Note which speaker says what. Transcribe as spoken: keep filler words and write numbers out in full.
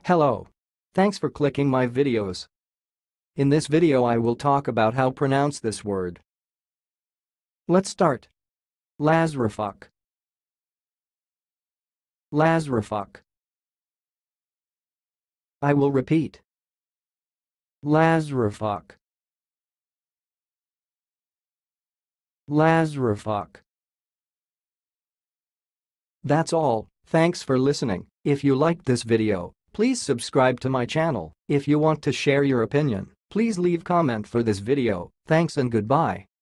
Speaker 1: Hello. Thanks for clicking my videos. In this video I will talk about how pronounce this word. Let's start. Lasrifok. Lasrifok. I will repeat. Lasrifok. Lasrifok. That's all. Thanks for listening. If you liked this video, please subscribe to my channel. If you want to share your opinion, please leave comment for this video. Thanks and goodbye.